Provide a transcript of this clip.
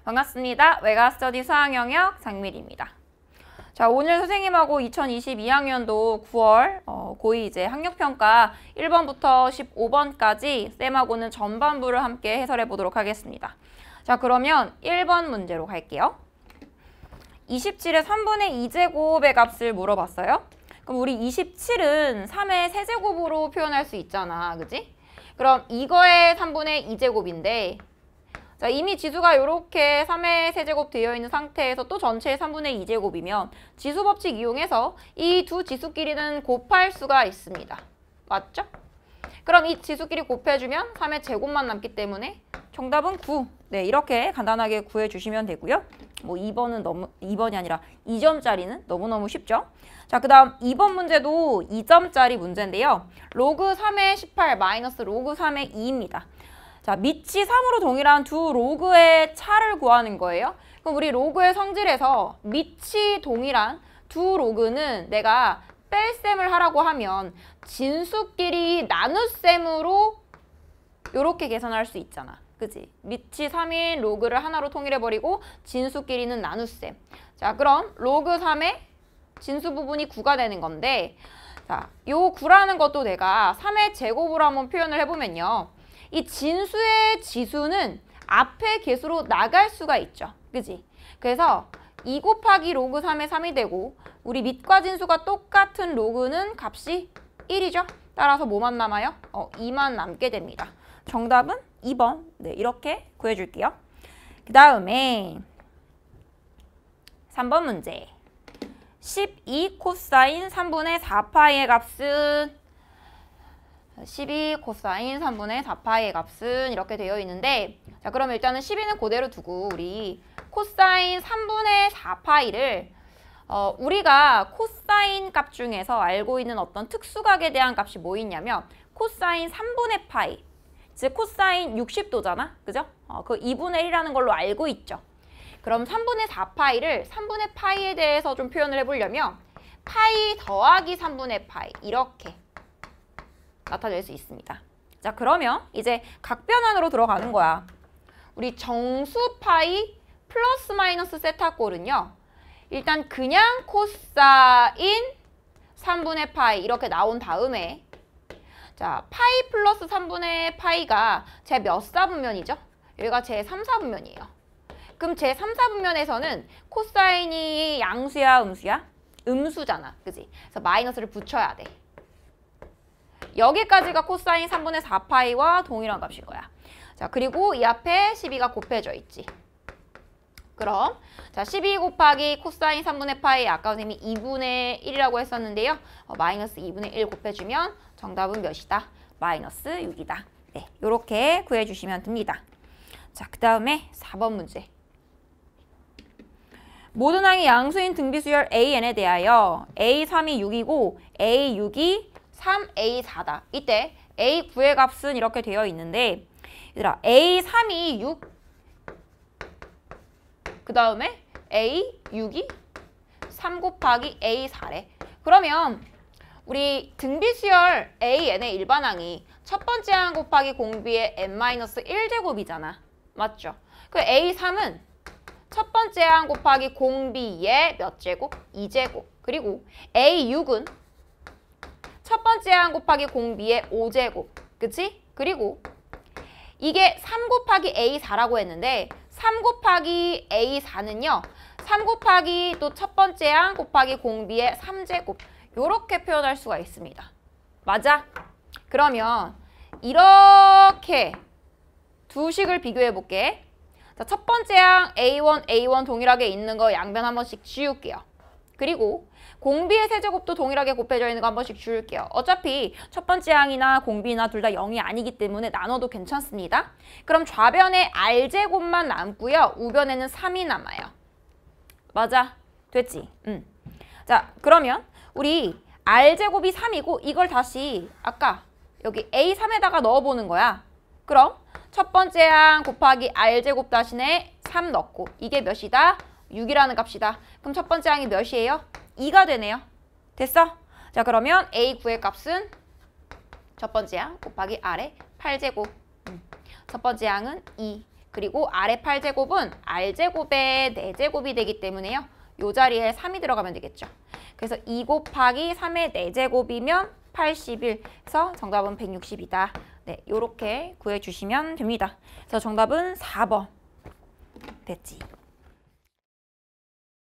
반갑습니다. 외가스터디 수학영역 장미리입니다. 자, 오늘 선생님하고 2022학년도 9월 고2 이제 학력평가 1번부터 15번까지 쌤하고는 전반부를 함께 해설해 보도록 하겠습니다. 자, 그러면 1번 문제로 갈게요. 27의 3분의 2제곱의 값을 물어봤어요. 그럼 우리 27은 3의 세제곱으로 표현할 수 있잖아. 그지? 그럼 이거의 3분의 2제곱인데 자, 이미 지수가 이렇게 3의 세제곱 되어 있는 상태에서 또 전체의 3분의 2제곱이면 지수 법칙 이용해서 이 두 지수끼리는 곱할 수가 있습니다. 맞죠? 그럼 이 지수끼리 곱해주면 3의 제곱만 남기 때문에 정답은 9. 네, 이렇게 간단하게 구해주시면 되고요. 뭐 2번이 아니라 2점짜리는 너무너무 쉽죠? 자, 그 다음 2번 문제도 2점짜리 문제인데요. 로그 3의 18 마이너스 로그 3의 2입니다. 자, 밑이 3으로 동일한 두 로그의 차를 구하는 거예요. 그럼 우리 로그의 성질에서 밑이 동일한 두 로그는 내가 뺄셈을 하라고 하면 진수끼리 나눗셈으로 이렇게 계산할 수 있잖아. 그치? 밑이 3인 로그를 하나로 통일해버리고 진수끼리는 나눗셈. 자, 그럼 로그 3의 진수 부분이 9가 되는 건데 자, 요 9라는 것도 내가 3의 제곱으로 한번 표현을 해보면요. 이 진수의 지수는 앞에 개수로 나갈 수가 있죠. 그지? 그래서 2 곱하기 로그 3의 3이 되고 우리 밑과 진수가 똑같은 로그는 값이 1이죠. 따라서 뭐만 남아요? 2만 남게 됩니다. 정답은 2번. 네, 이렇게 구해줄게요. 그 다음에 3번 문제. 12 코사인 3분의 4파이의 값은 12 코사인 3분의 4파이의 값은 이렇게 되어 있는데 자, 그럼 일단은 12는 그대로 두고 우리 코사인 3분의 4파이를 우리가 코사인 값 중에서 알고 있는 어떤 특수각에 대한 값이 뭐 있냐면 코사인 3분의 파이 즉 코사인 60도잖아. 그죠? 그 2분의 1이라는 걸로 알고 있죠. 그럼 3분의 4파이를 3분의 파이에 대해서 좀 표현을 해보려면 파이 더하기 3분의 파이 이렇게 나타낼 수 있습니다. 자, 그러면 이제 각변환으로 들어가는 거야. 우리 정수 파이 플러스 마이너스 세타꼴은요. 일단 그냥 코사인 3분의 파이 이렇게 나온 다음에 자, 파이 플러스 3분의 파이가 제 몇 사분면이죠? 여기가 제 3, 4분면이에요. 그럼 제 3, 4분면에서는 코사인이 양수야, 음수야? 음수잖아. 그지? 그래서 마이너스를 붙여야 돼. 여기까지가 코사인 3분의 4파이와 동일한 값인 거야. 자, 그리고 이 앞에 12가 곱해져 있지. 그럼 자, 12 곱하기 코사인 3분의 파이 아까 선생님이 2분의 1이라고 했었는데요. 마이너스 2분의 1 곱해주면 정답은 몇이다? 마이너스 6이다. 네, 요렇게 구해주시면 됩니다. 자, 그 다음에 4번 문제. 모든 항이 양수인 등비수열 AN에 대하여 A3이 6이고 A6이 3A4다. 이때 A9의 값은 이렇게 되어 있는데 얘들아 A3이 6 그 다음에 A6이 3 곱하기 A4래. 그러면 우리 등비수열 AN의 일반항이 첫 번째 항 곱하기 공비의 n-1제곱이잖아. 맞죠? 그 A3은 첫 번째 항 곱하기 공비의 몇 제곱? 2제곱. 그리고 A6은 첫 번째 항 곱하기 공비의 5제곱. 그치? 그리고 이게 3 곱하기 A4라고 했는데 3 곱하기 A4는요. 3 곱하기 또 첫 번째 항 곱하기 공비의 3제곱. 요렇게 표현할 수가 있습니다. 맞아? 그러면 이렇게 두 식을 비교해 볼게. 자, 첫 번째 항 A1 동일하게 있는 거 양변 한 번씩 지울게요. 그리고 공비의 세제곱도 동일하게 곱해져 있는 거 한 번씩 지울게요. 어차피 첫 번째 항이나 공비나 둘 다 0이 아니기 때문에 나눠도 괜찮습니다. 그럼 좌변에 R제곱만 남고요. 우변에는 3이 남아요. 맞아? 됐지? 자, 그러면 우리 R제곱이 3이고 이걸 다시 아까 여기 A3에다가 넣어보는 거야. 그럼 첫 번째 항 곱하기 R제곱 대신에 3 넣고 이게 몇이다? 6이라는 값이다. 그럼 첫 번째 항이 몇이에요? 2가 되네요. 됐어? 자, 그러면 A9의 값은 첫 번째 항 곱하기 R의 8제곱. 첫 번째 항은 2. 그리고 아래 8제곱은 R제곱의 4제곱이 되기 때문에요. 이 자리에 3이 들어가면 되겠죠. 그래서 2 곱하기 3의 4제곱이면 81에서 정답은 160이다. 네, 이렇게 구해주시면 됩니다. 그래서 정답은 4번 됐지.